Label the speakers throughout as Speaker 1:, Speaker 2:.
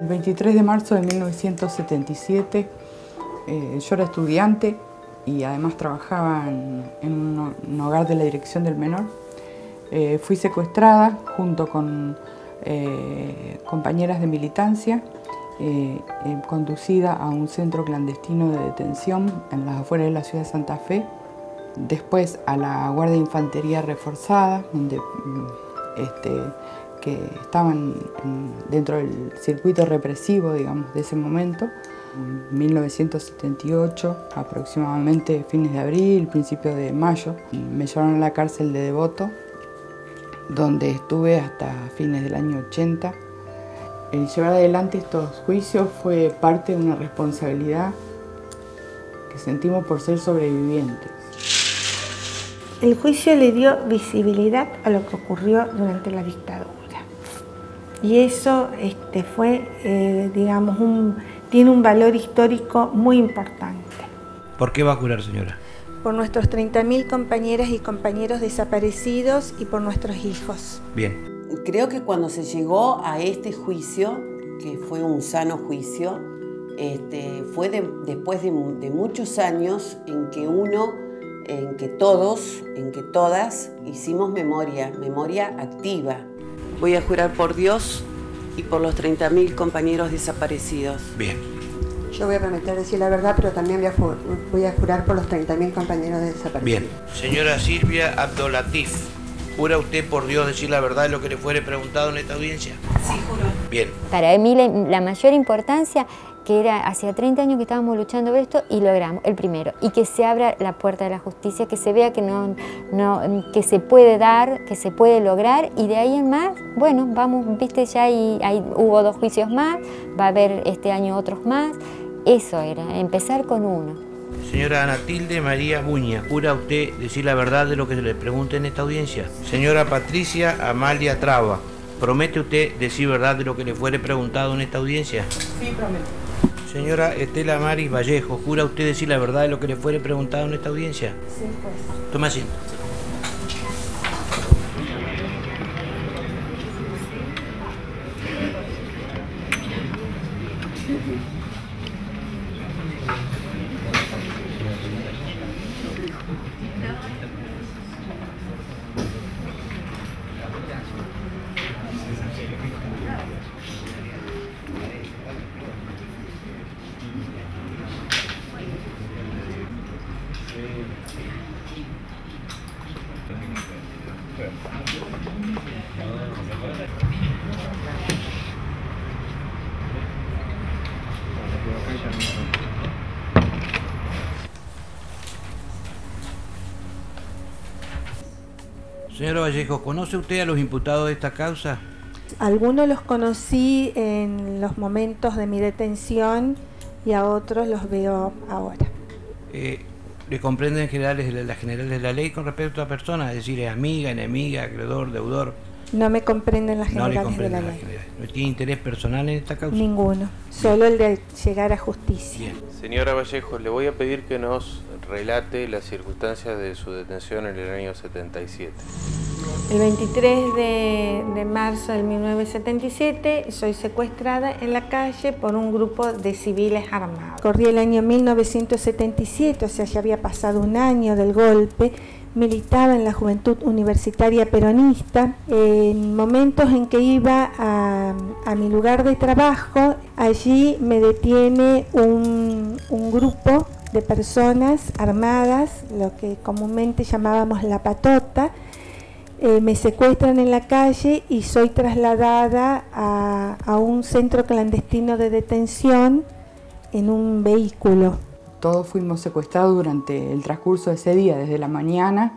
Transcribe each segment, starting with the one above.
Speaker 1: El 23 de marzo de 1977, yo era estudiante y además trabajaba en un hogar de la Dirección del Menor. Fui secuestrada junto con compañeras de militancia, conducida a un centro clandestino de detención en las afueras de la ciudad de Santa Fe, después a la Guardia de Infantería Reforzada, donde que estaban dentro del circuito represivo, digamos, de ese momento. En 1978, aproximadamente fines de abril, principios de mayo, me llevaron a la cárcel de Devoto, donde estuve hasta fines del año 80. El llevar adelante estos juicios fue parte de una responsabilidad que sentimos por ser sobrevivientes.
Speaker 2: El juicio le dio visibilidad a lo que ocurrió durante la dictadura. Y eso fue, digamos, tiene un valor histórico muy importante.
Speaker 3: ¿Por qué va a jurar, señora?
Speaker 2: Por nuestros 30.000 compañeras y compañeros desaparecidos y por nuestros hijos.
Speaker 3: Bien.
Speaker 4: Creo que cuando se llegó a este juicio, que fue un sano juicio, fue después de muchos años en que todos, en que todas hicimos memoria activa. Voy a jurar por Dios y por los 30.000 compañeros desaparecidos.
Speaker 3: Bien.
Speaker 5: Yo voy a prometer decir la verdad, pero también voy a jurar por los 30.000 compañeros desaparecidos.
Speaker 3: Bien. Señora Silvia Abdolatif, ¿jura usted por Dios decir la verdad de lo que le fuere preguntado en esta audiencia?
Speaker 4: Sí, juro.
Speaker 3: Bien.
Speaker 6: Para mí la mayor importancia, que era hacía 30 años que estábamos luchando por esto y logramos, el primero, y que se abra la puerta de la justicia, que se vea que se puede dar, que se puede lograr, y de ahí en más, bueno, vamos, viste, ya hubo 2 juicios más, va a haber este año otros más, eso era, empezar con uno.
Speaker 3: Señora Ana Tilde María Buña, ¿jura usted decir la verdad de lo que se le pregunte en esta audiencia? Señora Patricia Amalia Traba, ¿promete usted decir verdad de lo que le fuere preguntado en esta audiencia?
Speaker 1: Sí, prometo.
Speaker 3: Señora Estela Maris Vallejo, ¿jura usted decir la verdad de lo que le fuere preguntado en esta audiencia?
Speaker 2: Sí, pues.
Speaker 3: Tome asiento. Señora Vallejo, ¿conoce usted a los imputados de esta causa?
Speaker 2: Algunos los conocí en los momentos de mi detención y a otros los veo ahora.
Speaker 3: ¿Le comprenden las generales de la ley con respecto a personas? Es decir, amiga, enemiga, acreedor, deudor.
Speaker 2: No me comprenden las
Speaker 3: No le
Speaker 2: generales de la
Speaker 3: comprenden las
Speaker 2: ley.
Speaker 3: generales. ¿No tiene interés personal en esta causa?
Speaker 2: Ninguno, solo el de llegar a justicia.
Speaker 3: Bien.
Speaker 7: Señora Vallejo, le voy a pedir que nos relate las circunstancias de su detención en el año 77.
Speaker 2: El 23 de marzo de 1977 soy secuestrada en la calle por un grupo de civiles armados. Corría el año 1977, o sea, ya había pasado un año del golpe. Militaba en la Juventud Universitaria Peronista. En momentos en que iba a mi lugar de trabajo, allí me detiene un grupo de personas armadas, lo que comúnmente llamábamos la patota. Me secuestran en la calle y soy trasladada a un centro clandestino de detención en un vehículo.
Speaker 1: Todos fuimos secuestrados durante el transcurso de ese día, desde la mañana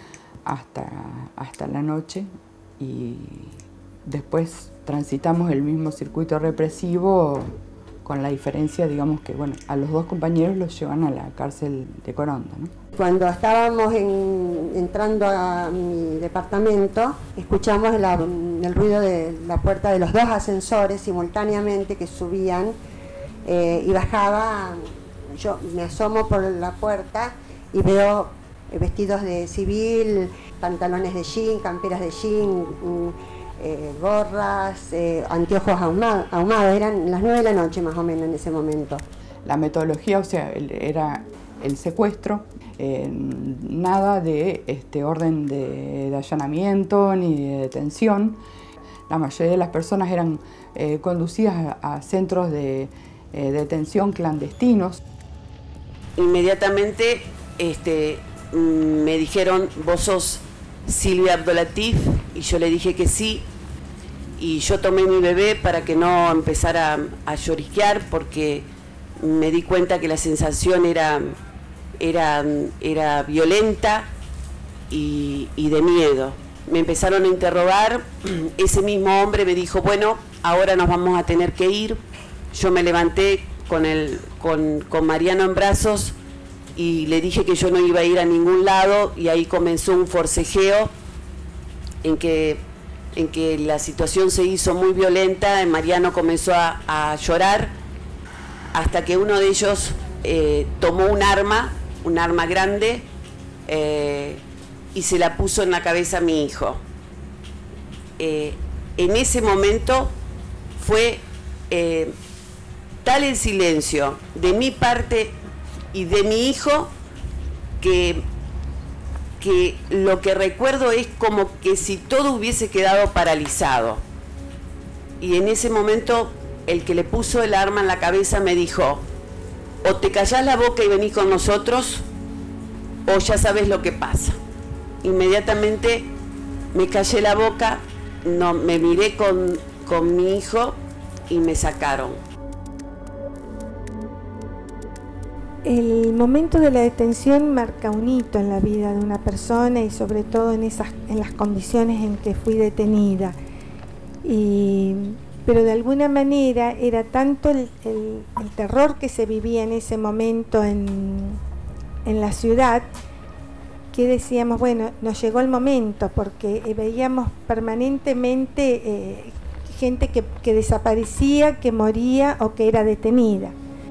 Speaker 1: hasta la noche, y después transitamos el mismo circuito represivo, con la diferencia, digamos, que bueno, a los 2 compañeros los llevan a la cárcel de Coronda, ¿no?
Speaker 5: Cuando estábamos entrando a mi departamento, escuchamos el ruido de la puerta de los 2 ascensores simultáneamente que subían y bajaban. Yo me asomo por la puerta y veo vestidos de civil, pantalones de jean, camperas de jean, gorras, anteojos ahumados, eran las 9 de la noche más o menos en ese momento.
Speaker 1: La metodología, o sea, era el secuestro, nada de orden de allanamiento ni de detención. La mayoría de las personas eran conducidas a centros de detención clandestinos.
Speaker 4: Inmediatamente me dijeron, ¿vos sos Silvia Abdolatif? Y yo le dije que sí. Y yo tomé mi bebé para que no empezara a lloriquear, porque me di cuenta que la sensación era violenta y de miedo. Me empezaron a interrogar. Ese mismo hombre me dijo, bueno, ahora nos vamos a tener que ir. Yo me levanté con Mariano en brazos y le dije que yo no iba a ir a ningún lado, y ahí comenzó un forcejeo en que la situación se hizo muy violenta. Mariano comenzó a llorar hasta que uno de ellos tomó un arma grande, y se la puso en la cabeza a mi hijo. En ese momento fue tal el silencio de mi parte y de mi hijo que lo que recuerdo es como que si todo hubiese quedado paralizado. Y en ese momento el que le puso el arma en la cabeza me dijo, o te callás la boca y venís con nosotros, o ya sabes lo que pasa. Inmediatamente me callé la boca, no, me miré con mi hijo y me sacaron.
Speaker 2: El momento de la detención marca un hito en la vida de una persona, y sobre todo en las condiciones en que fui detenida. Pero de alguna manera era tanto el terror que se vivía en ese momento en la ciudad, que decíamos, bueno, nos llegó el momento, porque veíamos permanentemente gente que desaparecía, que moría o que era detenida.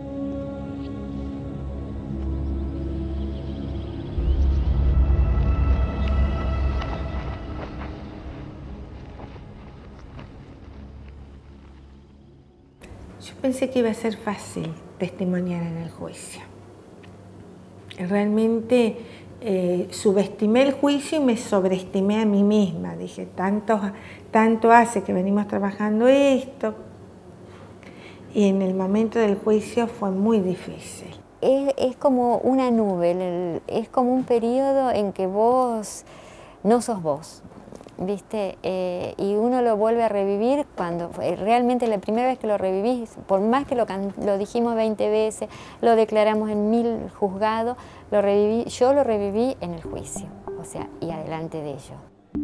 Speaker 2: Yo pensé que iba a ser fácil testimoniar en el juicio. Realmente subestimé el juicio y me sobreestimé a mí misma. Dije, tanto hace que venimos trabajando esto. Y en el momento del juicio fue muy difícil.
Speaker 6: Es como una nube, es como un periodo en que vos no sos vos, ¿viste? Y uno lo vuelve a revivir cuando realmente la primera vez que lo revivís, por más que lo dijimos 20 veces, lo declaramos en 1000 juzgados, yo lo reviví en el juicio, o sea, y adelante de ello.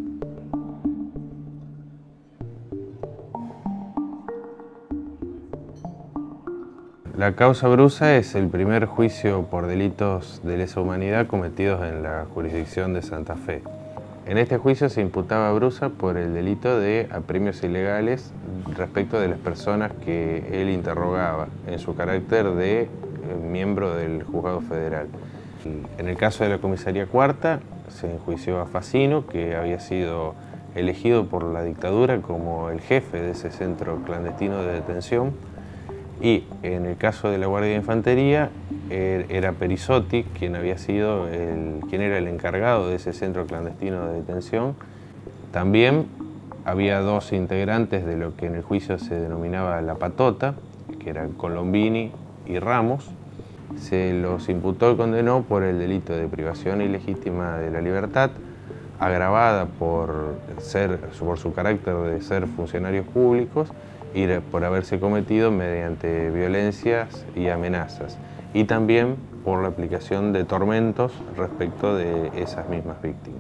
Speaker 7: La causa Brusa es el primer juicio por delitos de lesa humanidad cometidos en la jurisdicción de Santa Fe. En este juicio se imputaba a Brusa por el delito de apremios ilegales respecto de las personas que él interrogaba en su carácter de miembro del Juzgado Federal. En el caso de la Comisaría Cuarta se enjuició a Facino, que había sido elegido por la dictadura como el jefe de ese centro clandestino de detención. Y en el caso de la Guardia de Infantería era Perisotti quien era el encargado de ese centro clandestino de detención. También había dos integrantes de lo que en el juicio se denominaba la patota, que eran Colombini y Ramos. Se los imputó y condenó por el delito de privación ilegítima de la libertad, agravada por su carácter de ser funcionarios públicos y por haberse cometido mediante violencias y amenazas, y también por la aplicación de tormentos respecto de esas mismas víctimas.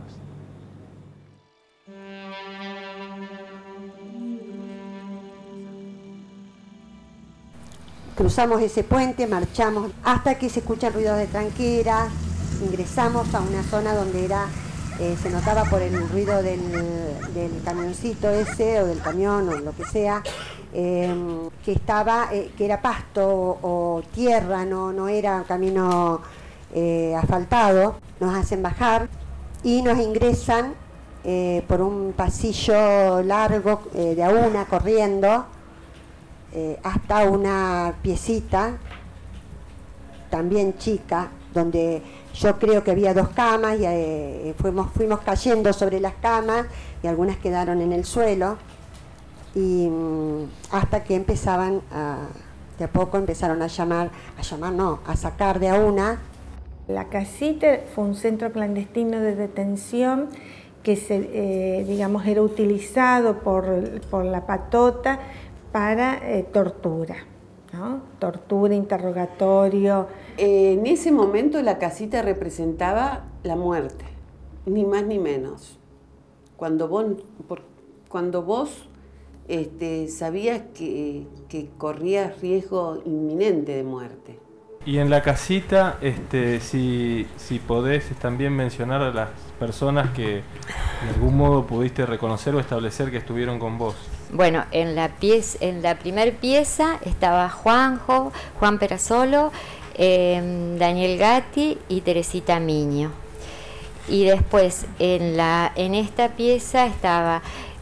Speaker 5: Cruzamos ese puente, marchamos hasta que se escuchan ruidos de tranqueras, ingresamos a una zona donde se notaba por el ruido del camioncito ese, o del camión, o lo que sea, que era pasto o tierra, no era camino asfaltado. Nos hacen bajar y nos ingresan por un pasillo largo de a una corriendo hasta una piecita también chica, donde yo creo que había 2 camas y fuimos cayendo sobre las camas y algunas quedaron en el suelo, y hasta que empezaban de a poco empezaron a sacar de a una.
Speaker 2: La casita fue un centro clandestino de detención que digamos, era utilizado por la patota para tortura, ¿no? Tortura, interrogatorio.
Speaker 4: En ese momento la casita representaba la muerte, ni más ni menos. Cuando vos sabías que corrías riesgo inminente de muerte.
Speaker 8: Y en la casita, si podés también mencionar a las personas que de algún modo pudiste reconocer o establecer que estuvieron con vos.
Speaker 6: Bueno, en la primer pieza estaba Juan Perasolo, Daniel Gatti y Teresita Miño. Y después en esta pieza estaba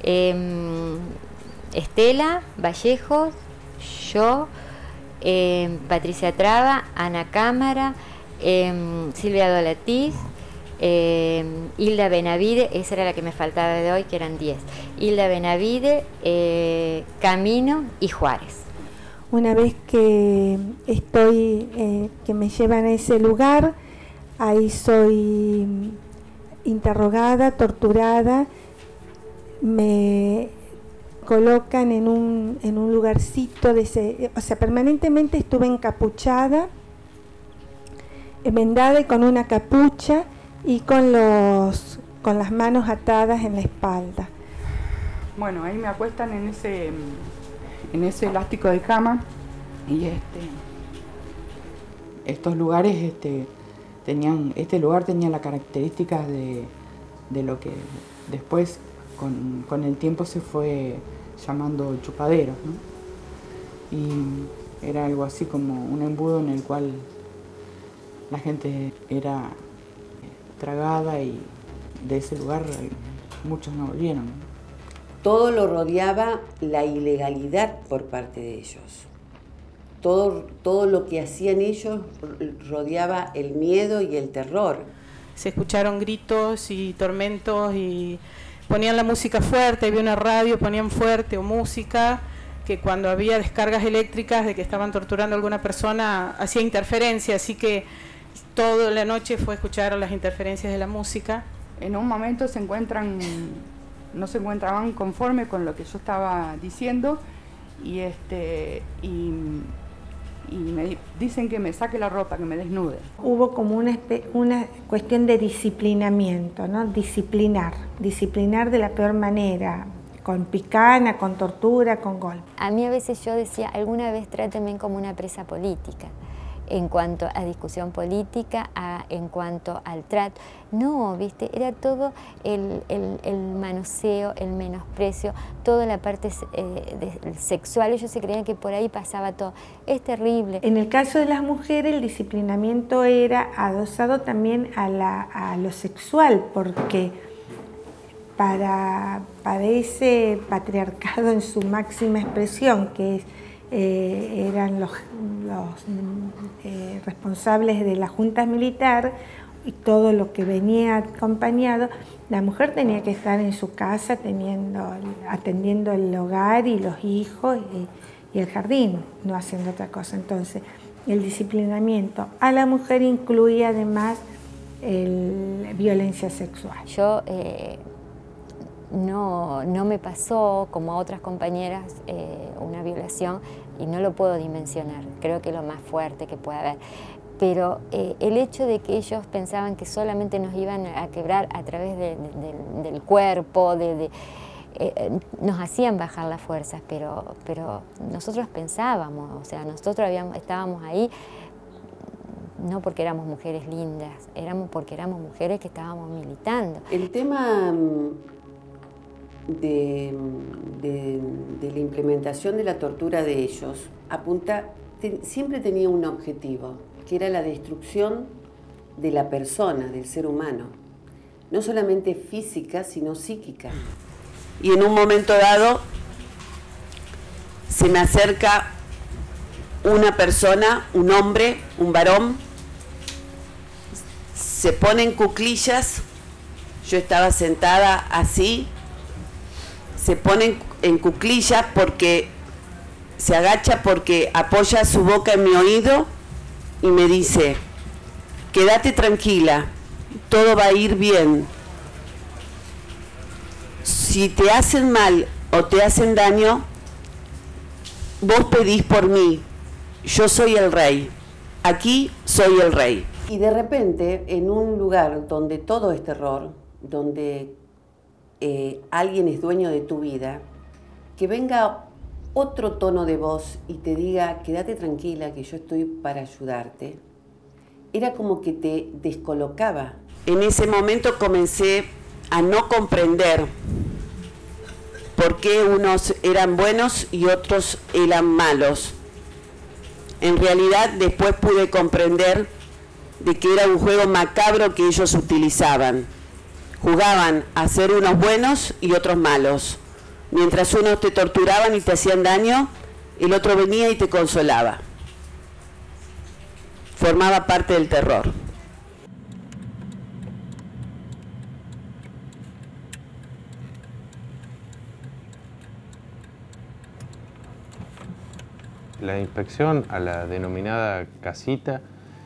Speaker 6: Estela Vallejo, yo, Patricia Traba, Ana Cámara, Silvia Dolatiz, Hilda Benavide, esa era la que me faltaba de hoy, que eran 10. Hilda Benavide, Camino y Juárez.
Speaker 2: Una vez que que me llevan a ese lugar, ahí soy interrogada, torturada, me colocan en un lugarcito permanentemente estuve encapuchada, vendada y con una capucha y con las manos atadas en la espalda.
Speaker 1: Bueno, ahí me acuestan en ese elástico de cama, y estos lugares este lugar tenía las características de lo que después con el tiempo se fue llamando chupadero, ¿no? Y era algo así como un embudo en el cual la gente era tragada, y de ese lugar muchos no volvieron.
Speaker 4: Todo lo rodeaba la ilegalidad por parte de ellos. Todo lo que hacían ellos rodeaba el miedo y el terror.
Speaker 9: Se escucharon gritos y tormentos y ponían la música fuerte, había una radio, ponían fuerte o música, que cuando había descargas eléctricas de que estaban torturando a alguna persona hacía interferencia, así que toda la noche fue escuchar las interferencias de la música.
Speaker 1: En un momento no se encontraban conforme con lo que yo estaba diciendo, y me dicen que me saque la ropa, que me desnude.
Speaker 2: Hubo como una cuestión de disciplinamiento, ¿no? Disciplinar de la peor manera, con picana, con tortura, con golpe.
Speaker 6: A mí a veces yo decía, alguna vez trátenme como una presa política, en cuanto a discusión política, en cuanto al trato. No, ¿viste? Era todo el manoseo, el menosprecio, toda la parte sexual. Ellos se creían que por ahí pasaba todo. Es terrible.
Speaker 2: En el caso de las mujeres, el disciplinamiento era adosado también a lo sexual, porque para ese patriarcado en su máxima expresión, que eran los responsables de la junta militar y todo lo que venía acompañado, la mujer tenía que estar en su casa atendiendo el hogar y los hijos y el jardín, no haciendo otra cosa. Entonces, el disciplinamiento a la mujer incluía además violencia sexual.
Speaker 6: Yo no me pasó, como a otras compañeras, una violación, y no lo puedo dimensionar, creo que es lo más fuerte que puede haber. Pero el hecho de que ellos pensaban que solamente nos iban a quebrar a través del cuerpo, nos hacían bajar las fuerzas, pero nosotros pensábamos, o sea, nosotros estábamos ahí no porque éramos mujeres lindas, porque éramos mujeres que estábamos militando.
Speaker 4: El tema de la implementación de la tortura de ellos siempre tenía un objetivo, que era la destrucción de la persona, del ser humano. no solamente física, sino psíquica. Y en un momento dado se me acerca una persona, un hombre, un varón, se pone en cuclillas, yo estaba sentada así, se pone en cuclillas porque se agacha, porque apoya su boca en mi oído y me dice: quédate tranquila, todo va a ir bien. Si te hacen mal o te hacen daño, vos pedís por mí, yo soy el rey, aquí soy el rey. Y de repente, en un lugar donde todo es terror, donde alguien es dueño de tu vida, que venga otro tono de voz y te diga: quédate tranquila, que yo estoy para ayudarte, era como que te descolocaba. En ese momento comencé a no comprender por qué unos eran buenos y otros eran malos. En realidad después pude comprender de que era un juego macabro que ellos utilizaban. Jugaban a ser unos buenos y otros malos. Mientras unos te torturaban y te hacían daño, el otro venía y te consolaba. Formaba parte del terror.
Speaker 7: La inspección a la denominada casita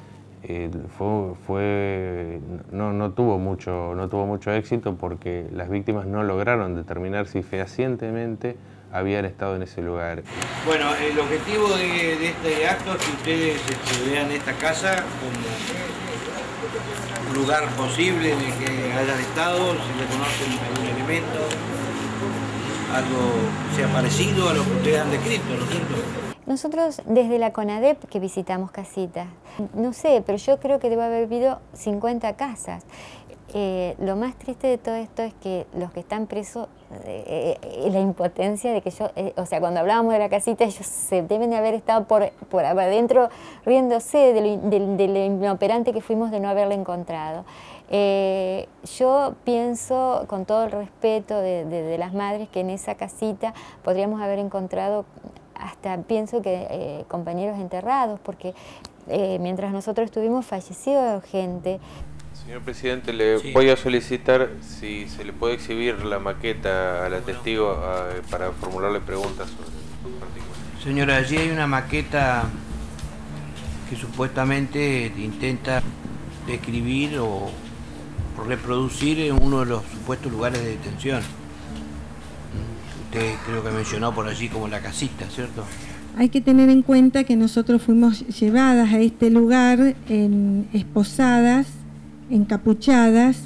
Speaker 7: no tuvo mucho éxito, porque las víctimas no lograron determinar si fehacientemente habían estado en ese lugar.
Speaker 3: Bueno, el objetivo de este acto es que ustedes vean esta casa como un lugar posible en el que hayan estado, si reconocen algún elemento, algo que sea parecido a lo que ustedes han descrito, ¿no es cierto?
Speaker 6: Nosotros desde la CONADEP que visitamos casitas, no sé, pero yo creo que debe haber habido 50 casas. Lo más triste de todo esto es que los que están presos, la impotencia de que o sea, cuando hablábamos de la casita, ellos se deben de haber estado por adentro riéndose de lo inoperante que fuimos de no haberla encontrado. Yo pienso, con todo el respeto de las madres, que en esa casita podríamos haber encontrado, hasta pienso que compañeros enterrados, porque mientras nosotros estuvimos falleció gente.
Speaker 7: Señor presidente, le voy a solicitar si se le puede exhibir la maqueta a la testigo para formularle preguntas sobre el particular.
Speaker 3: Señora, allí hay una maqueta que supuestamente intenta describir o reproducir en uno de los supuestos lugares de detención. Usted creo que mencionó por allí como la casita, ¿cierto?
Speaker 2: Hay que tener en cuenta que nosotros fuimos llevadas a este lugar esposadas, encapuchadas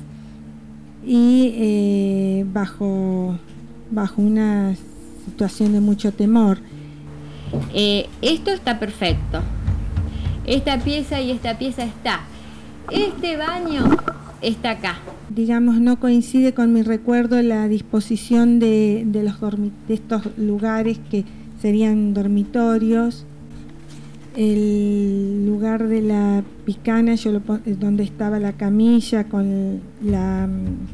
Speaker 2: y bajo una situación de mucho temor.
Speaker 10: Esto está perfecto. Esta pieza y esta pieza está. Este baño está acá.
Speaker 2: Digamos, no coincide con mi recuerdo la disposición de estos lugares que serían dormitorios. El lugar de la picana, donde estaba la camilla con la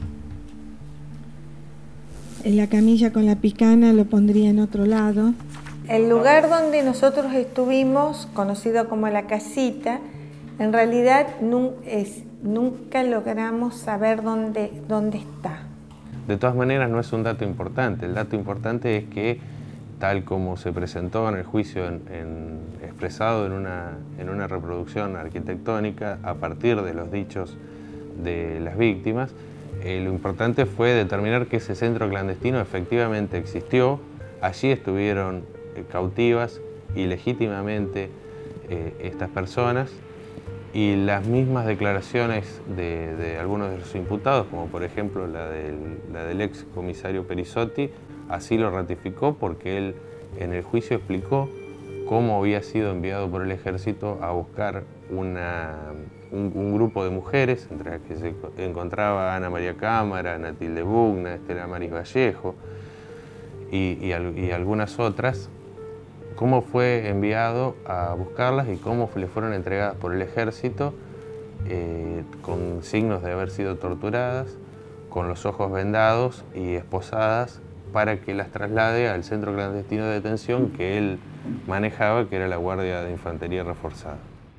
Speaker 2: camilla con la picana, lo pondría en otro lado.
Speaker 9: El lugar donde nosotros estuvimos, conocido como la casita, en realidad nunca logramos saber dónde está.
Speaker 7: De todas maneras, no es un dato importante. El dato importante es que, tal como se presentó en el juicio, expresado en una reproducción arquitectónica a partir de los dichos de las víctimas, lo importante fue determinar que ese centro clandestino efectivamente existió. Allí estuvieron cautivas ilegítimamente estas personas, y las mismas declaraciones de algunos de los imputados, como por ejemplo la del ex comisario Perisotti, así lo ratificó, porque él en el juicio explicó cómo había sido enviado por el ejército a buscar un grupo de mujeres, entre las que se encontraba Ana María Cámara, Natilde Bugna, Estela Maris Vallejo y algunas otras, cómo fue enviado a buscarlas y cómo le fueron entregadas por el ejército con signos de haber sido torturadas, con los ojos vendados y esposadas para que las traslade al centro clandestino de detención que él manejaba, que era la Guardia de Infantería Reforzada.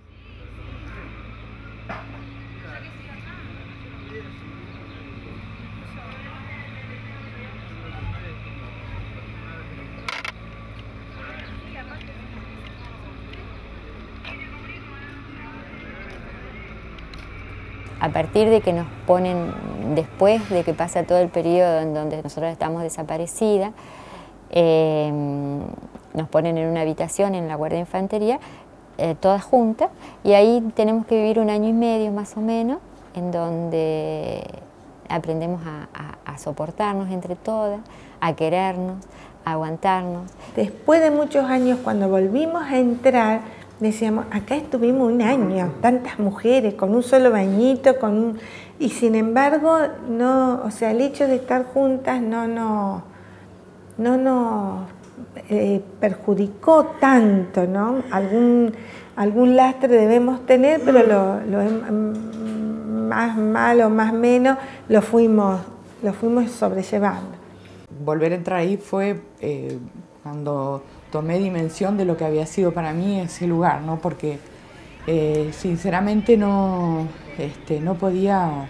Speaker 6: A partir de que nos ponen, después de que pasa todo el periodo en donde nosotros estamos desaparecidas, nos ponen en una habitación en la Guardia de Infantería, todas juntas, y ahí tenemos que vivir 1 año y medio más o menos, en donde aprendemos a soportarnos entre todas, a querernos, a aguantarnos.
Speaker 2: Después de muchos años, cuando volvimos a entrar, decíamos, acá estuvimos 1 año, tantas mujeres, con un solo bañito, y sin embargo, no, o sea, el hecho de estar juntas no nos perjudicó tanto, ¿no? Algún lastre debemos tener, pero más mal o más menos lo fuimos sobrellevando.
Speaker 1: Volver a entrar ahí fue cuando tomé dimensión de lo que había sido para mí ese lugar, ¿no? Porque sinceramente no podía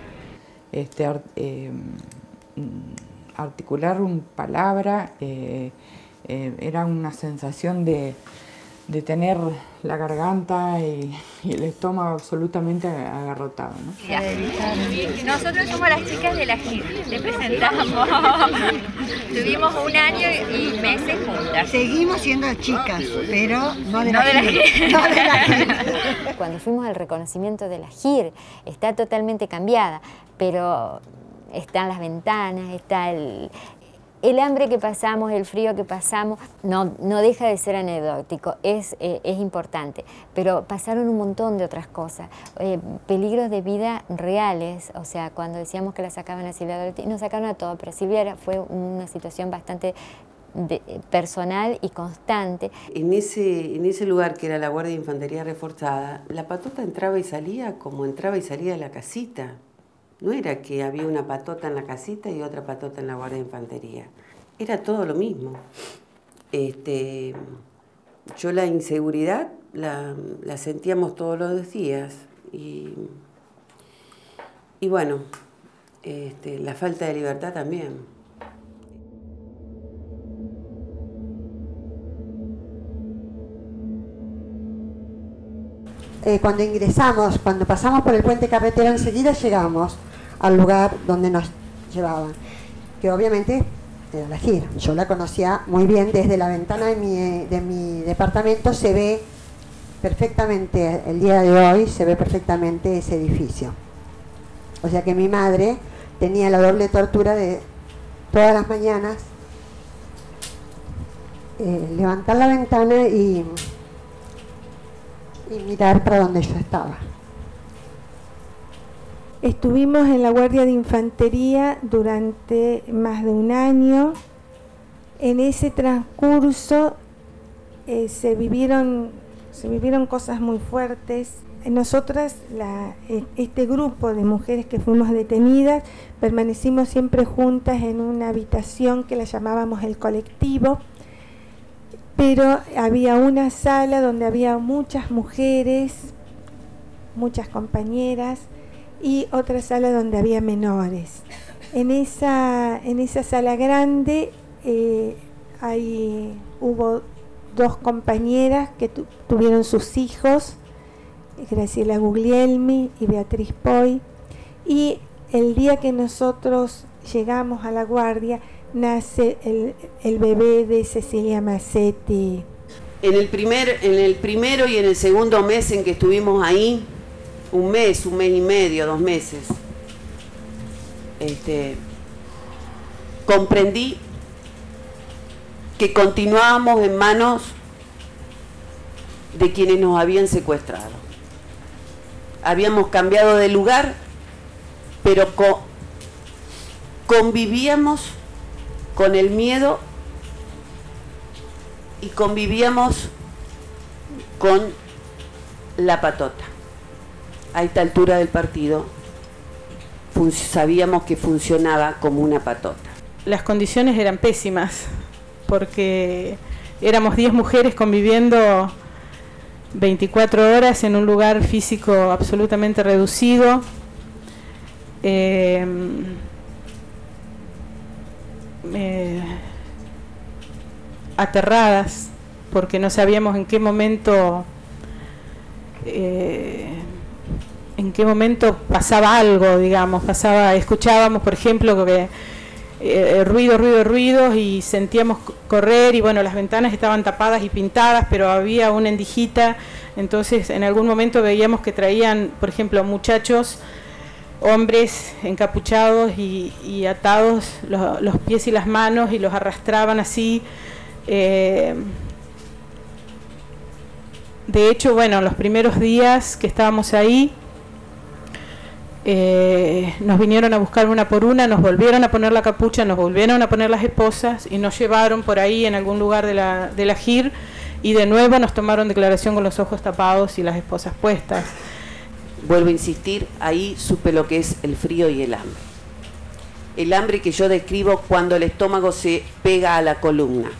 Speaker 1: articular una palabra, era una sensación de tener la garganta y el estómago absolutamente agarrotado, ¿no?
Speaker 10: Nosotros somos las chicas de la GIR, te presentamos. Tuvimos 1 año y meses juntas.
Speaker 5: Seguimos siendo chicas, pero no de
Speaker 10: No
Speaker 5: la
Speaker 10: de la
Speaker 5: GIR.
Speaker 10: GIR.
Speaker 5: No de la GIR.
Speaker 6: Cuando fuimos al reconocimiento de la GIR, está totalmente cambiada, pero están las ventanas, está el hambre que pasamos, el frío que pasamos, no deja de ser anecdótico, es importante, pero pasaron un montón de otras cosas, peligros de vida reales, o sea, cuando decíamos que la sacaban a Silvia, nos sacaron a todo, pero Silvia fue una situación bastante personal y constante.
Speaker 4: En ese lugar que era la Guardia de Infantería Reforzada, la patota entraba y salía como entraba y salía de la casita. No era que había una patota en la casita y otra patota en la Guardia de Infantería. Era todo lo mismo. Yo la inseguridad la sentíamos todos los días. Y bueno, la falta de libertad también.
Speaker 5: Cuando ingresamos, cuando pasamos por el puente carretero, enseguida llegamos al lugar donde nos llevaban, que obviamente era la GIR. Yo la conocía muy bien, desde la ventana de mi departamento se ve perfectamente, el día de hoy se ve perfectamente ese edificio. O sea que mi madre tenía la doble tortura de todas las mañanas levantar la ventana y mirar para donde yo estaba.
Speaker 2: Estuvimos en la Guardia de Infantería durante más de 1 año. En ese transcurso se vivieron cosas muy fuertes. Nosotras, este grupo de mujeres que fuimos detenidas, permanecimos siempre juntas en una habitación que la llamábamos el colectivo, pero había una sala donde había muchas mujeres, muchas compañeras, y otra sala donde había menores. En esa sala grande hubo 2 compañeras que tuvieron sus hijos, Graciela Guglielmi y Beatriz Poi, y el día que nosotros llegamos a la Guardia nace el bebé de Cecilia Massetti.
Speaker 4: En el primero y en el segundo mes en que estuvimos ahí, 1 mes, 1 mes y medio, 2 meses, comprendí que continuábamos en manos de quienes nos habían secuestrado. Habíamos cambiado de lugar, pero convivíamos con el miedo y convivíamos con la patota. A esta altura del partido sabíamos que funcionaba como una patota.
Speaker 9: Las condiciones eran pésimas, porque éramos 10 mujeres conviviendo 24 horas en un lugar físico absolutamente reducido. Aterradas, porque no sabíamos en qué momento pasaba algo, digamos, escuchábamos, por ejemplo, que ruidos y sentíamos correr, y bueno, las ventanas estaban tapadas y pintadas, pero había una endijita. Entonces en algún momento veíamos que traían, por ejemplo, muchachos, hombres encapuchados y atados los pies y las manos, y los arrastraban así. De hecho, bueno, los primeros días que estábamos ahí, nos vinieron a buscar una por una, nos volvieron a poner la capucha, nos volvieron a poner las esposas y nos llevaron por ahí en algún lugar de la JIR, y de nuevo nos tomaron declaración con los ojos tapados y las esposas puestas.
Speaker 4: Vuelvo a insistir, ahí supe lo que es el frío y el hambre. El hambre que yo describo cuando el estómago se pega a la columna.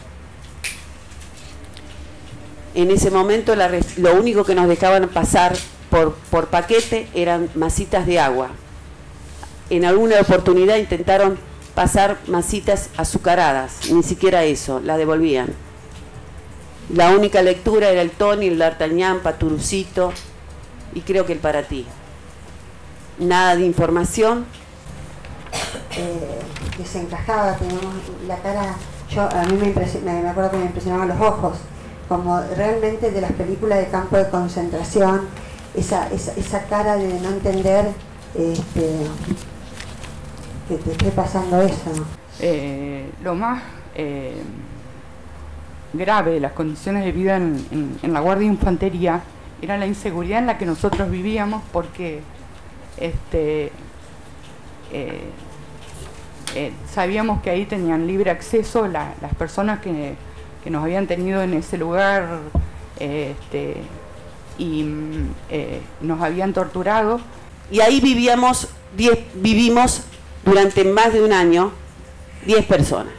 Speaker 4: En ese momento lo único que nos dejaban pasar por paquete eran masitas de agua. En alguna oportunidad intentaron pasar masitas azucaradas, ni siquiera eso, la devolvían. La única lectura era el Tony, el D'Artagnan, Paturucito y creo que el Para Ti. Nada de información.
Speaker 5: Desencajada, teníamos la cara, a mí me acuerdo que me impresionaban los ojos, como realmente de las películas de campo de concentración, esa cara de no entender que te esté pasando eso, ¿no?
Speaker 1: Lo más grave de las condiciones de vida en la Guardia de Infantería era la inseguridad en la que nosotros vivíamos, porque sabíamos que ahí tenían libre acceso las personas que nos habían tenido en ese lugar y nos habían torturado.
Speaker 4: Y ahí vivimos durante más de un año 10 personas.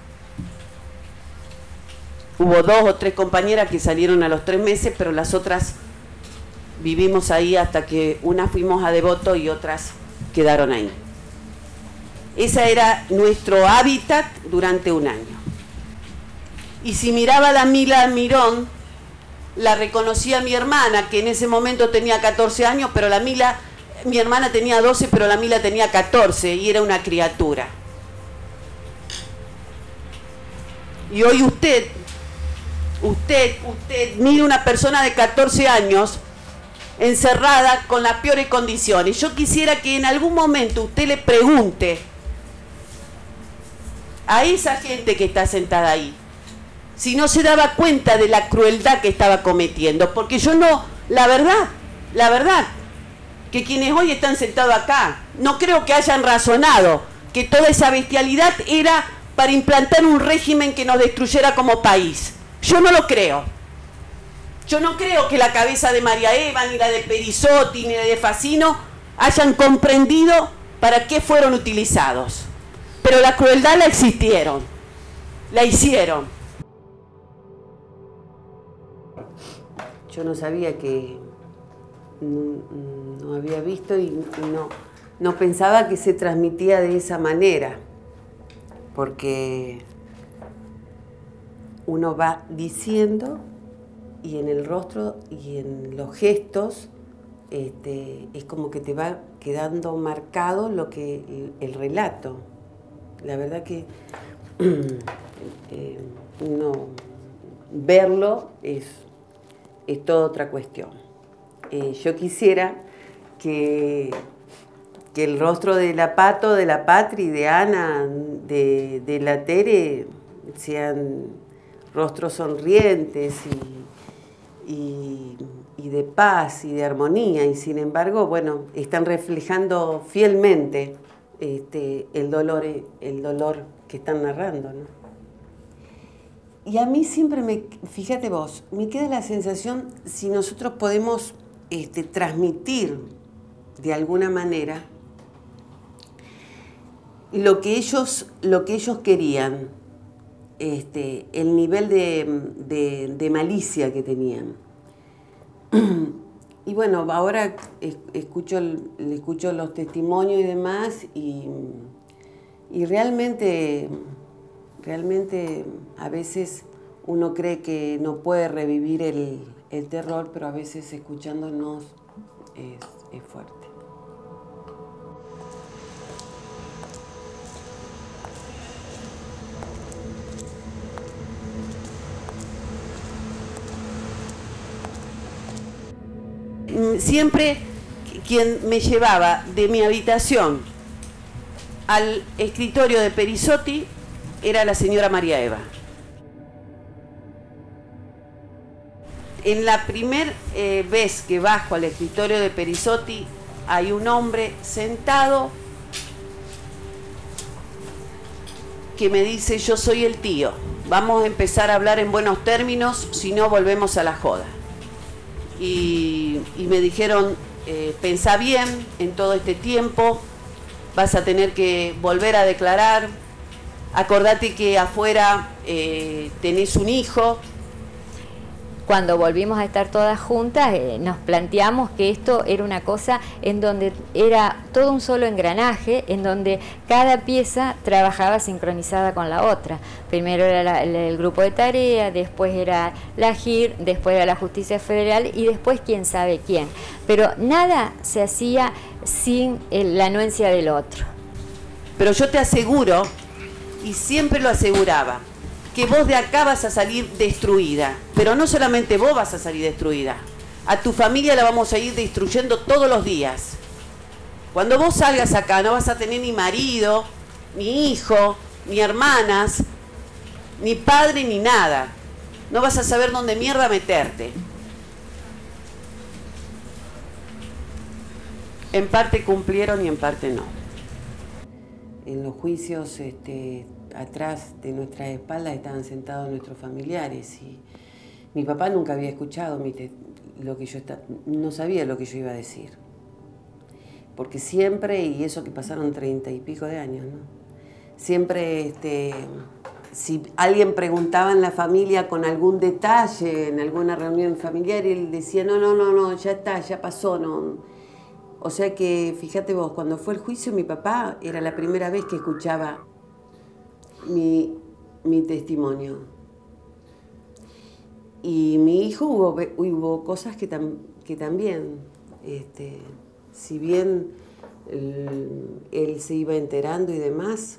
Speaker 4: Hubo 2 o 3 compañeras que salieron a los 3 meses, pero las otras vivimos ahí hasta que unas fuimos a Devoto y otras quedaron ahí. Ese era nuestro hábitat durante un año. Y si miraba a la Mila Mirón, la reconocía mi hermana, que en ese momento tenía 14 años, pero mi hermana tenía 12, pero la Mila tenía 14 y era una criatura. Y hoy usted mire una persona de 14 años encerrada con las peores condiciones. Yo quisiera que en algún momento usted le pregunte a esa gente que está sentada ahí si no se daba cuenta de la crueldad que estaba cometiendo, porque la verdad, que quienes hoy están sentados acá, no creo que hayan razonado que toda esa bestialidad era para implantar un régimen que nos destruyera como país. Yo no lo creo. Yo no creo que la cabeza de María Eva, ni la de Perisotti, ni la de Facino hayan comprendido para qué fueron utilizados. Pero la crueldad la hicieron. Yo no sabía que no había visto y no pensaba que se transmitía de esa manera, porque uno va diciendo y en el rostro y en los gestos es como que te va quedando marcado el relato. La verdad que verlo es toda otra cuestión. Yo quisiera que el rostro de la Pato, de la Patri, de Ana, de la Tere sean rostros sonrientes y de paz y de armonía, y sin embargo, bueno, están reflejando fielmente el dolor que están narrando, ¿no? Y a mí siempre fíjate vos, me queda la sensación, si nosotros podemos transmitir de alguna manera lo que ellos querían, el nivel de malicia que tenían. Y bueno, ahora escucho los testimonios y demás, y realmente a veces uno cree que no puede revivir el terror, pero a veces escuchándonos es fuerte. Siempre quien me llevaba de mi habitación al escritorio de Perisotti era la señora María Eva. En la primera vez que bajo al escritorio de Perisotti hay un hombre sentado que me dice: yo soy el tío, vamos a empezar a hablar en buenos términos, si no volvemos a la joda. Y me dijeron, pensá bien en todo este tiempo, vas a tener que volver a declarar, acordate que afuera tenés un hijo.
Speaker 6: Cuando volvimos a estar todas juntas, nos planteamos que esto era una cosa en donde era todo un solo engranaje, en donde cada pieza trabajaba sincronizada con la otra. Primero era el grupo de tarea, después era la JIR, después era la Justicia Federal y después quién sabe quién. Pero nada se hacía sin la anuencia del otro.
Speaker 4: Pero yo te aseguro, y siempre lo aseguraba, que vos de acá vas a salir destruida. Pero no solamente vos vas a salir destruida, a tu familia la vamos a ir destruyendo todos los días. Cuando vos salgas acá no vas a tener ni marido, ni hijo, ni hermanas, ni padre, ni nada. No vas a saber dónde mierda meterte. En parte cumplieron y en parte no. En los juicios, atrás de nuestras espaldas estaban sentados nuestros familiares y mi papá nunca había escuchado lo que no sabía lo que yo iba a decir. Porque siempre, y eso que pasaron 30 y pico de años, ¿no? Siempre, si alguien preguntaba en la familia con algún detalle, en alguna reunión familiar, y él decía, no, ya está, ya pasó, no. O sea que, fíjate vos, cuando fue el juicio, mi papá era la primera vez que escuchaba mi testimonio. Y mi hijo hubo cosas que también, si bien él se iba enterando y demás,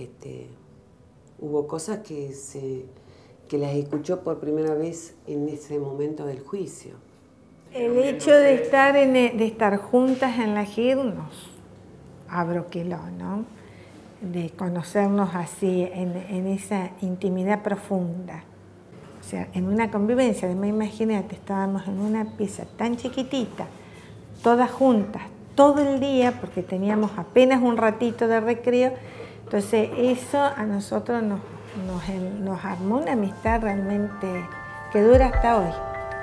Speaker 4: hubo cosas que las escuchó por primera vez en ese momento del juicio.
Speaker 2: El hecho de estar juntas en la JIR nos abroqueló, ¿no? De conocernos así, en esa intimidad profunda. O sea, en una convivencia, imagínate, estábamos en una pieza tan chiquitita, todas juntas, todo el día, porque teníamos apenas un ratito de recreo. Entonces eso a nosotros nos armó una amistad realmente que dura hasta hoy.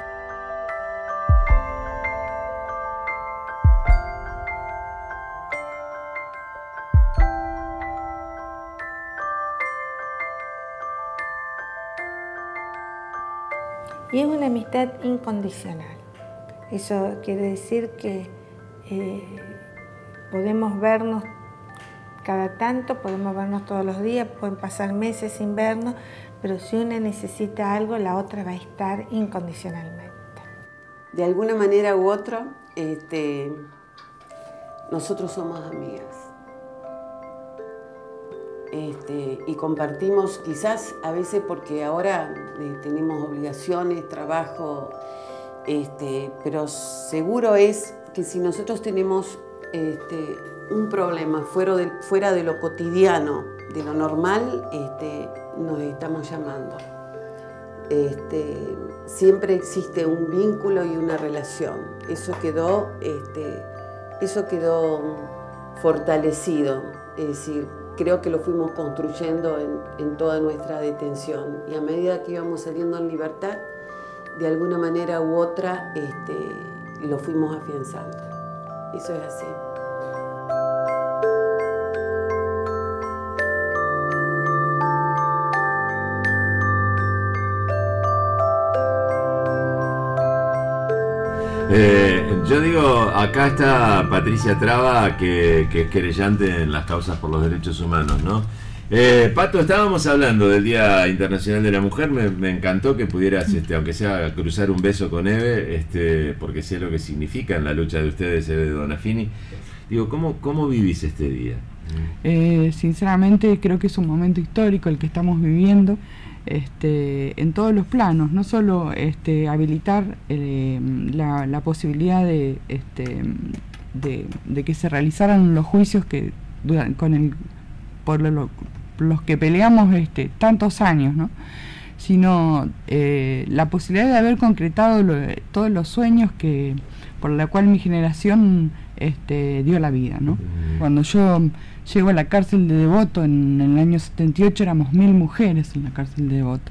Speaker 2: Y es una amistad incondicional. Eso quiere decir que podemos vernos cada tanto, podemos vernos todos los días, pueden pasar meses sin vernos, pero si una necesita algo, la otra va a estar incondicionalmente.
Speaker 4: De alguna manera u otra, nosotros somos amigas. Y compartimos, quizás a veces porque ahora tenemos obligaciones, trabajo, pero seguro es que si nosotros tenemos un problema fuera de lo cotidiano, de lo normal, nos estamos llamando. Siempre existe un vínculo y una relación. Eso quedó fortalecido, es decir, creo que lo fuimos construyendo en toda nuestra detención y a medida que íbamos saliendo en libertad, de alguna manera u otra, lo fuimos afianzando. Eso es así.
Speaker 11: Yo digo, acá está Patricia Traba, que es querellante en las causas por los derechos humanos, ¿no? Pato, estábamos hablando del Día Internacional de la Mujer. Me encantó que pudieras, aunque sea cruzar un beso con Eve, porque sé lo que significa en la lucha de ustedes, Eve Donafini. Digo, ¿cómo vivís este día?
Speaker 1: Sinceramente creo que es un momento histórico el que estamos viviendo, en todos los planos, no solo habilitar la posibilidad de que se realizaran los juicios que por los que peleamos tantos años, ¿no? Sino la posibilidad de haber concretado todos los sueños por la cual mi generación dio la vida, ¿no? Cuando yo llego a la cárcel de Devoto en el año 78 éramos 1000 mujeres en la cárcel de Devoto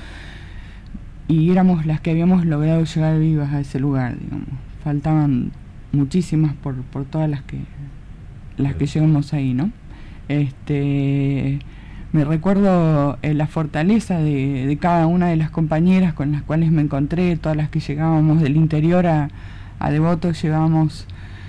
Speaker 1: y éramos las que habíamos logrado llegar vivas a ese lugar, digamos. Faltaban muchísimas por todas las que llegamos ahí, ¿no? Me recuerdo la fortaleza de cada una de las compañeras con las cuales me encontré, todas las que llegábamos del interior a Devoto, llegábamos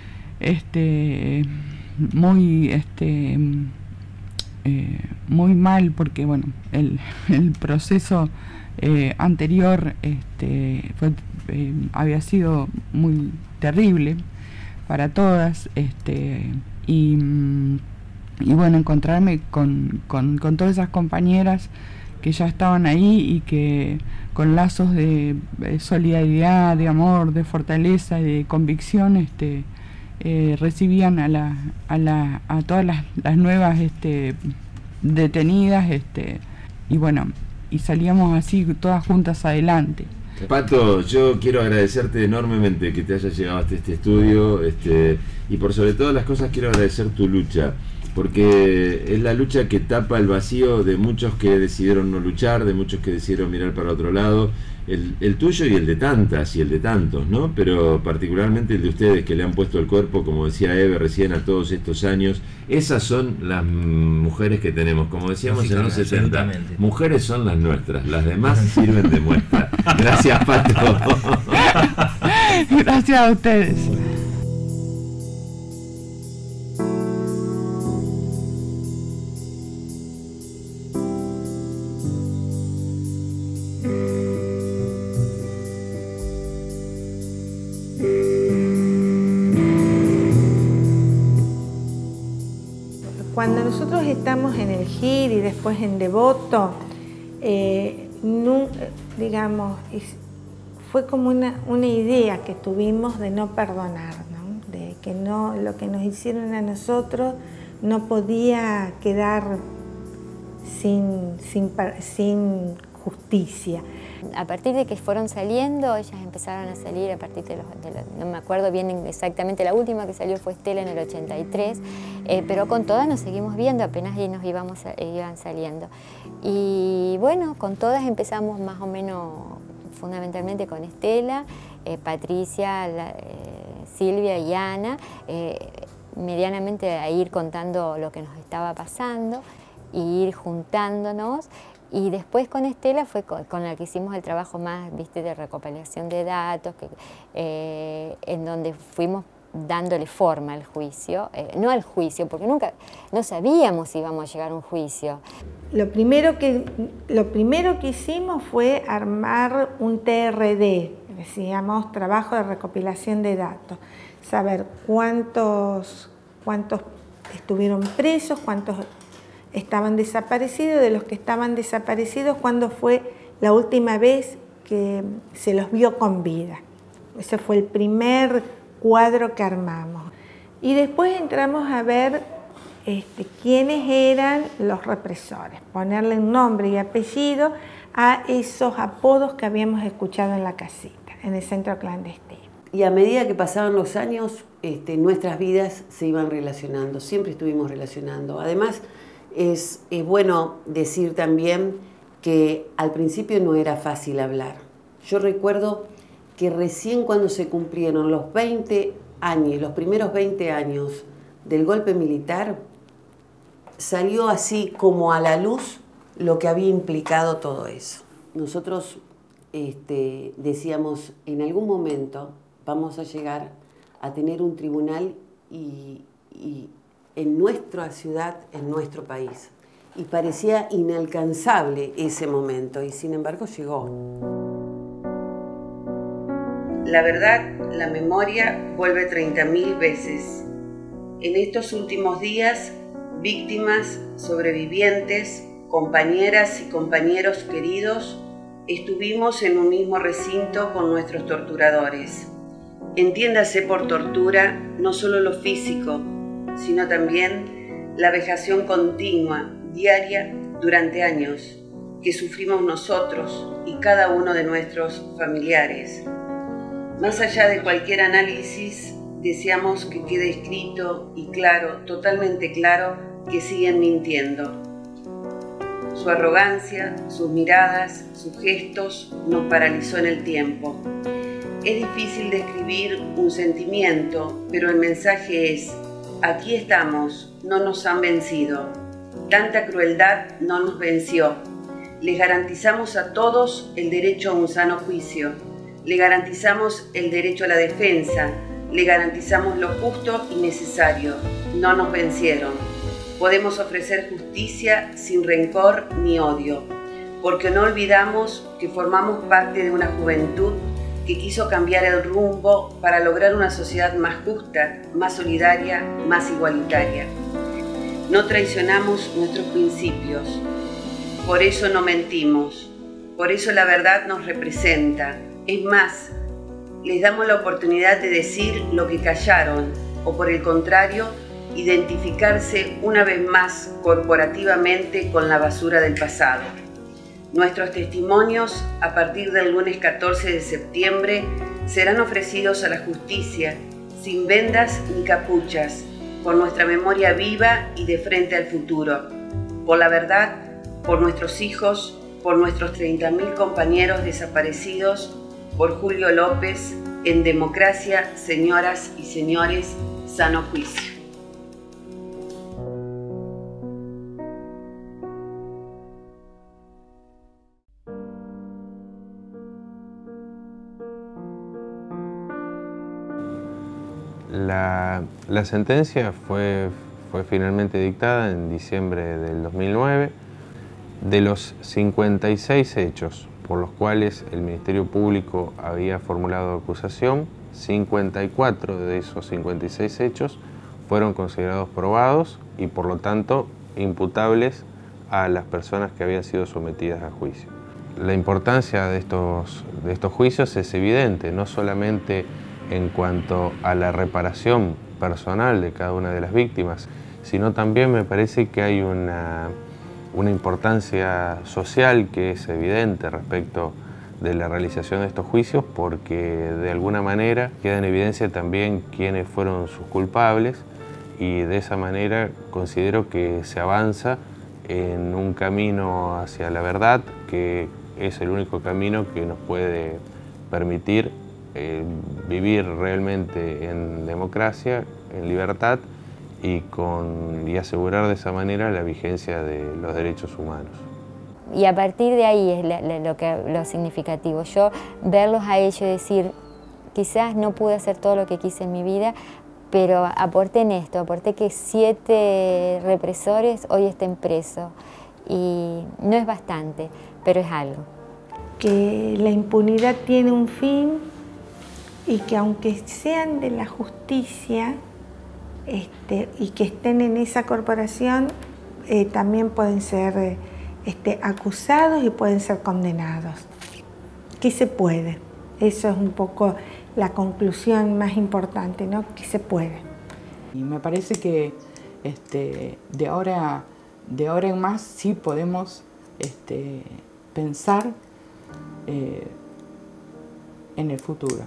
Speaker 1: muy mal, porque bueno, el proceso anterior había sido muy terrible para todas, y bueno, encontrarme con todas esas compañeras que ya estaban ahí y que con lazos de solidaridad, de amor, de fortaleza y de convicción recibían a todas las nuevas detenidas, y bueno, y salíamos así todas juntas adelante.
Speaker 11: Pato, yo quiero agradecerte enormemente que te hayas llegado hasta este estudio, y por sobre todas las cosas quiero agradecer tu lucha, porque es la lucha que tapa el vacío de muchos que decidieron no luchar, de muchos que decidieron mirar para otro lado, el tuyo y el de tantas y el de tantos, ¿no? Pero particularmente el de ustedes, que le han puesto el cuerpo, como decía Eve recién, a todos estos años. Esas son las mujeres que tenemos, como decíamos en los 70, mujeres son las nuestras, las demás sirven de muestra. Gracias, Pato.
Speaker 1: Gracias a ustedes.
Speaker 2: Cuando nosotros estamos en el GIR y después en Devoto, digamos, fue como una idea que tuvimos de no perdonar, ¿no? De que lo que nos hicieron a nosotros no podía quedar sin justicia.
Speaker 6: A partir de que fueron saliendo, ellas empezaron a salir a partir de no me acuerdo bien exactamente, la última que salió fue Estela en el 83, pero con todas nos seguimos viendo, apenas nos iban saliendo. Y bueno, con todas empezamos más o menos, fundamentalmente con Estela, Patricia, Silvia y Ana, medianamente a ir contando lo que nos estaba pasando y ir juntándonos. Y después con Estela fue con la que hicimos el trabajo más, viste, de recopilación de datos, en donde fuimos dándole forma al juicio, no al juicio, porque no sabíamos si íbamos a llegar a un juicio.
Speaker 2: Lo primero que hicimos fue armar un TRD, decíamos, trabajo de recopilación de datos, saber cuántos estuvieron presos, cuántos estaban desaparecidos, de los que estaban desaparecidos, cuándo fue la última vez que se los vio con vida. Ese fue el primer cuadro que armamos. Y después entramos a ver quiénes eran los represores, ponerle un nombre y apellido a esos apodos que habíamos escuchado en la casita, en el centro clandestino.
Speaker 4: Y a medida que pasaban los años, nuestras vidas se iban relacionando, siempre estuvimos relacionando. Además, es bueno decir también que al principio no era fácil hablar. Yo recuerdo que recién cuando se cumplieron los 20 años, los primeros 20 años del golpe militar, salió así como a la luz lo que había implicado todo eso. Nosotros decíamos, en algún momento vamos a llegar a tener un tribunal y en nuestra ciudad, en nuestro país. Y parecía inalcanzable ese momento, y sin embargo llegó. La verdad, la memoria vuelve 30.000 veces. En estos últimos días, víctimas, sobrevivientes, compañeras y compañeros queridos, estuvimos en un mismo recinto con nuestros torturadores. Entiéndase por tortura no solo lo físico, sino también la vejación continua, diaria, durante años, que sufrimos nosotros y cada uno de nuestros familiares. Más allá de cualquier análisis, deseamos que quede escrito y claro, totalmente claro, que siguen mintiendo. Su arrogancia, sus miradas, sus gestos nos paralizó en el tiempo. Es difícil describir un sentimiento, pero el mensaje es: aquí estamos, no nos han vencido. Tanta crueldad no nos venció. Les garantizamos a todos el derecho a un sano juicio. Le garantizamos el derecho a la defensa. Le garantizamos lo justo y necesario. No nos vencieron. Podemos ofrecer justicia sin rencor ni odio, porque no olvidamos que formamos parte de una juventud que quiso cambiar el rumbo para lograr una sociedad más justa, más solidaria, más igualitaria. No traicionamos nuestros principios, por eso no mentimos, por eso la verdad nos representa. Es más, les damos la oportunidad de decir lo que callaron, o por el contrario, identificarse una vez más corporativamente con la basura del pasado. Nuestros testimonios, a partir del lunes 14 de septiembre, serán ofrecidos a la justicia, sin vendas ni capuchas, por nuestra memoria viva y de frente al futuro, por la verdad, por nuestros hijos, por nuestros 30.000 compañeros desaparecidos, por Julio López, en democracia, señoras y señores, sano juicio.
Speaker 7: La sentencia fue finalmente dictada en diciembre del 2009. De los 56 hechos por los cuales el Ministerio Público había formulado acusación, 54 de esos 56 hechos fueron considerados probados y por lo tanto imputables a las personas que habían sido sometidas a juicio. La importancia de estos juicios es evidente, no solamente en cuanto a la reparación personal de cada una de las víctimas, sino también me parece que hay una importancia social que es evidente respecto de la realización de estos juicios, porque de alguna manera queda en evidencia también quiénes fueron sus culpables y de esa manera considero que se avanza en un camino hacia la verdad, que es el único camino que nos puede permitir vivir realmente en democracia, en libertad y asegurar de esa manera la vigencia de los derechos humanos.
Speaker 6: Y a partir de ahí es lo significativo. Yo verlos a ellos y decir, quizás no pude hacer todo lo que quise en mi vida, pero aporté en esto, aporté que 7 represores hoy estén presos. Y no es bastante, pero es algo.
Speaker 2: Que la impunidad tiene un fin y que aunque sean de la justicia y que estén en esa corporación, también pueden ser acusados y pueden ser condenados. Que se puede. Eso es un poco la conclusión más importante, ¿no? Que se puede.
Speaker 1: Y me parece que de ahora en más sí podemos pensar en el futuro.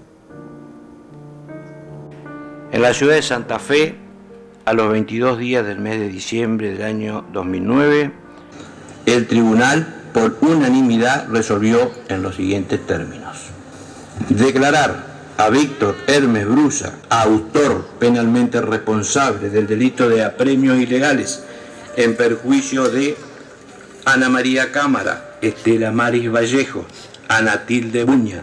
Speaker 3: En la ciudad de Santa Fe, a los 22 días del mes de diciembre del año 2009, el tribunal por unanimidad resolvió en los siguientes términos: declarar a Víctor Hermes Brusa, autor penalmente responsable del delito de apremios ilegales en perjuicio de Ana María Cámara, Estela Maris Vallejo, Ana Tilde Buña,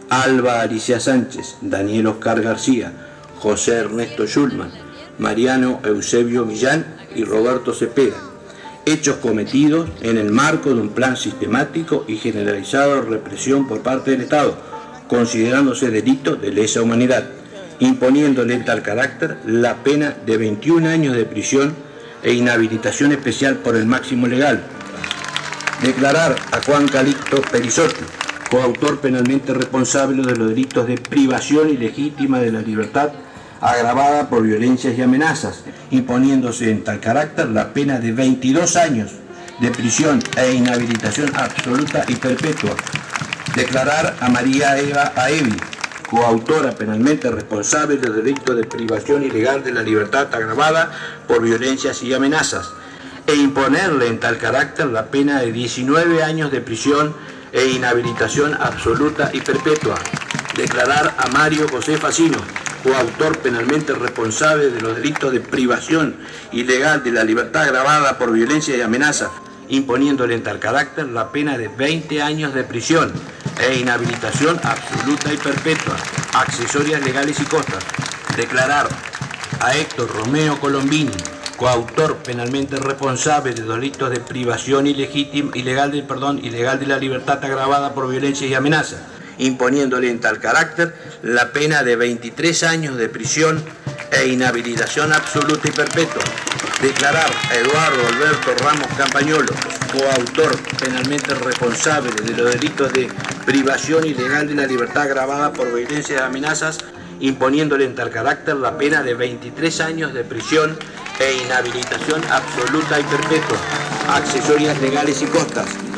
Speaker 3: Alba Alicia Sánchez, Daniel Oscar García, José Ernesto Schulman, Mariano Eusebio Millán y Roberto Cepeda. Hechos cometidos en el marco de un plan sistemático y generalizado de represión por parte del Estado, considerándose delito de lesa humanidad, imponiéndole en tal carácter la pena de 21 años de prisión e inhabilitación especial por el máximo legal. Declarar a Juan Calixto Perizotti, coautor penalmente responsable de los delitos de privación ilegítima de la libertad agravada por violencias y amenazas, imponiéndose en tal carácter la pena de 22 años de prisión e inhabilitación absoluta y perpetua. Declarar a María Eva Aevi, coautora penalmente responsable del delito de privación ilegal de la libertad agravada por violencias y amenazas, e imponerle en tal carácter la pena de 19 años de prisión e inhabilitación absoluta y perpetua. Declarar a Mario José Facino, coautor penalmente responsable de los delitos de privación ilegal de la libertad agravada por violencia y amenaza, imponiéndole en tal carácter la pena de 20 años de prisión e inhabilitación absoluta y perpetua, accesorias legales y costas. Declarar a Héctor Romeo Colombini, coautor penalmente responsable de delitos de privación ilegal de la libertad agravada por violencia y amenaza, imponiéndole en tal carácter la pena de 23 años de prisión e inhabilitación absoluta y perpetua. Declarar a Eduardo Alberto Ramos Campagnolo, coautor penalmente responsable de los delitos de privación ilegal de la libertad agravada por violencia y amenazas, imponiéndole en tal carácter la pena de 23 años de prisión e inhabilitación absoluta y perpetua, accesorias legales y costas.